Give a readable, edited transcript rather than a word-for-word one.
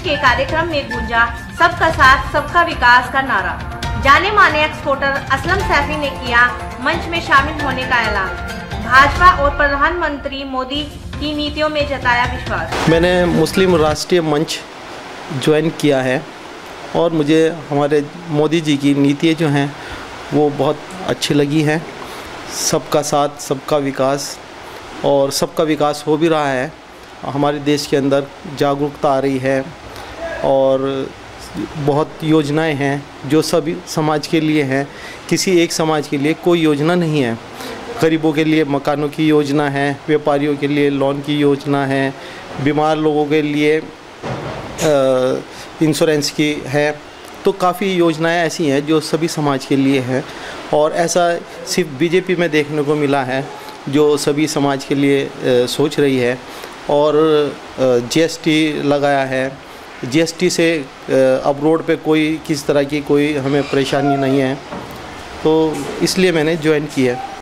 के कार्यक्रम में गूंजा सबका साथ सबका विकास का नारा। जाने माने एक्सपोर्टर असलम सैफी ने किया मंच में शामिल होने का ऐलान। भाजपा और प्रधानमंत्री मोदी की नीतियों में जताया विश्वास। मैंने मुस्लिम राष्ट्रीय मंच ज्वाइन किया है और मुझे हमारे मोदी जी की नीतियाँ जो हैं वो बहुत अच्छी लगी हैं। सबका साथ सबका विकास, और सबका विकास हो भी रहा है। हमारे देश के अंदर जागरूकता आ रही है और बहुत योजनाएं हैं जो सभी समाज के लिए हैं। किसी एक समाज के लिए कोई योजना नहीं है। गरीबों के लिए मकानों की योजना है, व्यापारियों के लिए लोन की योजना है, बीमार लोगों के लिए इंश्योरेंस की है। तो काफ़ी योजनाएं ऐसी हैं जो सभी समाज के लिए हैं, और ऐसा सिर्फ बीजेपी में देखने को मिला है जो सभी समाज के लिए सोच रही है। और जीएसटी लगाया है। जीएसटी से अब रोड पे कोई किस तरह की कोई हमें परेशानी नहीं है, तो इसलिए मैंने ज्वाइन किया है।